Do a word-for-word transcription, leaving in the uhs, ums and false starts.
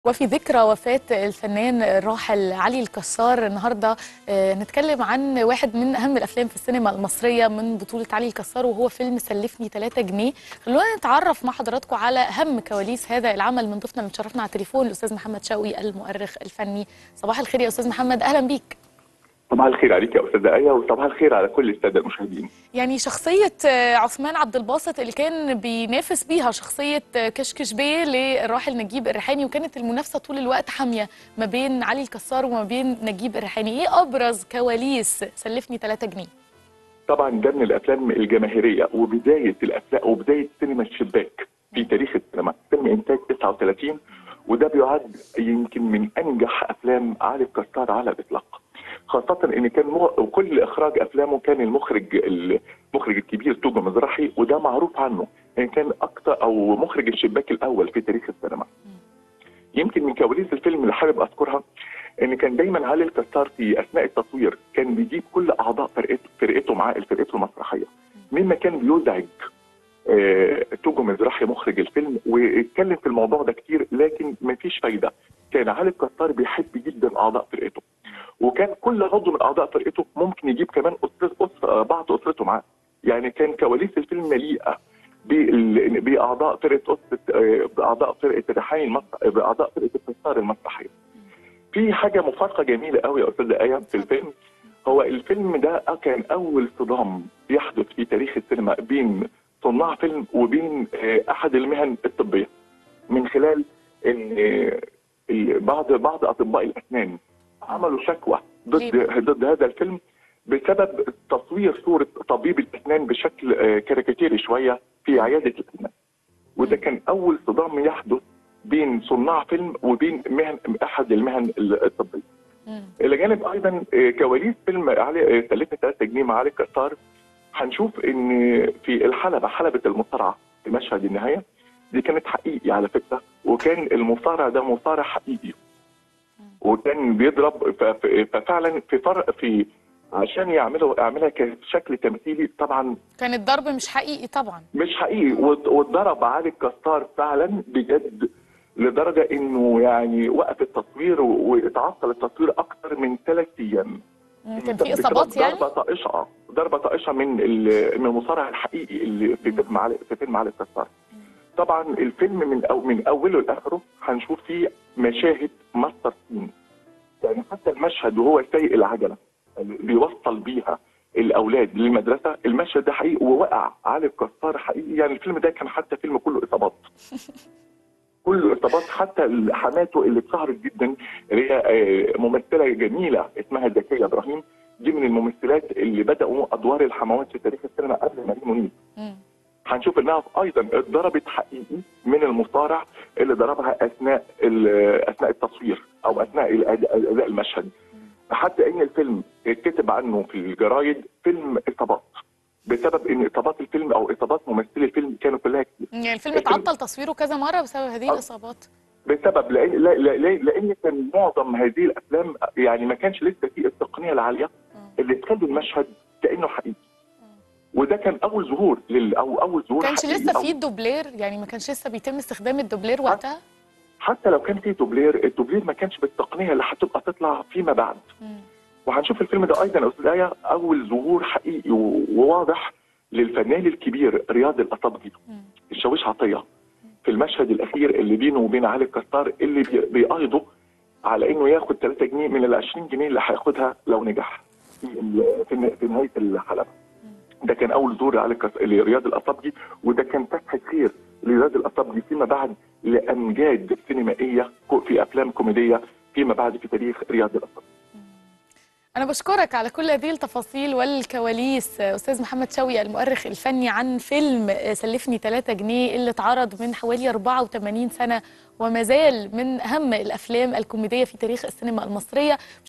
وفي ذكرى وفاة الفنان الراحل علي الكسار النهارده آه، نتكلم عن واحد من أهم الأفلام في السينما المصرية من بطولة علي الكسار، وهو فيلم سلفني ثلاثة جنيه. خلونا نتعرف مع حضراتكم على أهم كواليس هذا العمل من ضيفنا اللي مشرفنا على التليفون الأستاذ محمد شوقي المؤرخ الفني. صباح الخير يا أستاذ محمد، أهلا بيك. صباح الخير عليك يا أستاذة آية، وصباح الخير على كل السادة المشاهدين. يعني شخصية عثمان عبد الباسط اللي كان بينافس بيها شخصية كشكش بيه للراحل نجيب الريحاني، وكانت المنافسة طول الوقت حامية ما بين علي الكسار وما بين نجيب الريحاني. ايه أبرز كواليس سلفني ثلاثة جنيه؟ طبعا ده من الأفلام الجماهيرية وبداية الأفلام وبداية سينما الشباك في تاريخ السينما، فيلم إنتاج تسعة وثلاثين، وده بيعد يمكن من أنجح أفلام علي الكسار على الإطلاق، خاصة إن كان مو... كل إخراج أفلامه كان المخرج المخرج الكبير توجو مزراحي، وده معروف عنه يعني كان أكتر أو مخرج الشباك الأول في تاريخ السينما. يمكن من كواليس الفيلم اللي حابب أذكرها ان كان دايما علي الكسار في اثناء التصوير كان بيجيب كل اعضاء فرقته فرقته معاه فرقته المسرحيه، مما كان بيزعج آه توجو مزراحي مخرج الفيلم، واتكلم في الموضوع ده كتير لكن مفيش فايده. كان علي الكسار بيحب جدا اعضاء فرقته، وكان كل عضو من اعضاء فرقته ممكن يجيب كمان أسرة بعض اسرته معاه. يعني كان كواليس الفيلم مليئه باعضاء فرقه اسره باعضاء فرقه الريحاني باعضاء فرقه الكسار المسرحيه. في حاجة مفارقة جميلة قوي يا أستاذة آية في الفيلم، هو الفيلم ده كان أول صدام يحدث في تاريخ السينما بين صناع فيلم وبين أحد المهن الطبية، من خلال إن بعض بعض أطباء الأسنان عملوا شكوى ضد ضد هذا الفيلم بسبب تصوير صورة طبيب الأسنان بشكل كاريكاتيري شوية في عيادة الأسنان، وده كان أول صدام يحدث بين صناع فيلم وبين مهن احد المهن الطبيه. الى جانب ايضا كواليس فيلم علي سلفني ثلاثة جنيه مع علي الكسار، هنشوف ان في الحلبه حلبه المصارعه في مشهد النهايه دي كانت حقيقي على فكره، وكان المصارع ده مصارع حقيقي وكان بيضرب، ففعلا في فرق في عشان يعملوا يعملها كشكل تمثيلي. طبعا كان الضرب مش حقيقي، طبعا مش حقيقي، واتضرب علي الكسار فعلا بجد لدرجه انه يعني وقف التصوير واتعطل التصوير اكثر من ثلاث ايام. كان في اصابات يعني؟ ضربه طائشه ضربه طائشه من من المصارع الحقيقي اللي في فيلم علي في فيلم علي الكسار. طبعا الفيلم من أو من اوله لاخره هنشوف فيه مشاهد ماستر سين، يعني حتى المشهد وهو سايق العجله بيوصل بيها الاولاد للمدرسه، المشهد ده حقيقي ووقع علي الكسار حقيقي. يعني الفيلم ده كان حتى فيلم كله اصابات كله ارتباط. حتى حماته اللي اتشهرت جدا اللي هي ممثله جميله اسمها زكيه ابراهيم، دي من الممثلات اللي بداوا ادوار الحموات في تاريخ السينما قبل ماري منيب. هنشوف انها ايضا اتضربت حقيقي من المصارع اللي ضربها اثناء اثناء التصوير او اثناء اداء المشهد، حتى ان الفيلم اتكتب عنه في الجرايد فيلم اصابات بسبب ان اصابات الفيلم او اصابات ممثلي الفيلم كانوا كلها كتير. يعني الفيلم اتعطل تصويره كذا مره بسبب هذه الاصابات، بسبب لان لا لا لان كان معظم هذه الافلام يعني ما كانش لسه في التقنيه العاليه اللي تخلي المشهد كانه حقيقي، وده كان اول ظهور لل او اول ظهور ما كانش لسه في الدوبلير، يعني ما كانش لسه بيتم استخدام الدوبلير وقتها. حتى لو كان في دوبلير، الدوبلير ما كانش بالتقنيه اللي هتبقى تطلع فيما بعد. مم. وهنشوف الفيلم ده ايضا يا استاذ آية اول ظهور حقيقي وواضح للفنان الكبير رياض الأصابجي الشاويش عطيه في المشهد الاخير اللي بينه وبين علي الكسار، اللي بيقايضه على انه ياخد ثلاثة جنيه من ال عشرين جنيه اللي هياخدها لو نجح في في نهايه الحلبه. ده كان اول ظهور على لرياض الأصابجي، وده كان فتحه خير لرياض الأصابجي فيما بعد لامجاد سينمائيه في افلام كوميديه فيما بعد في تاريخ رياض الأصابجي. أنا بشكرك على كل هذه التفاصيل والكواليس أستاذ محمد شوقي المؤرخ الفني عن فيلم سلفني ثلاثة جنيه اللي اتعرض من حوالي أربعة وثمانين سنة وما زال من أهم الأفلام الكوميدية في تاريخ السينما المصرية.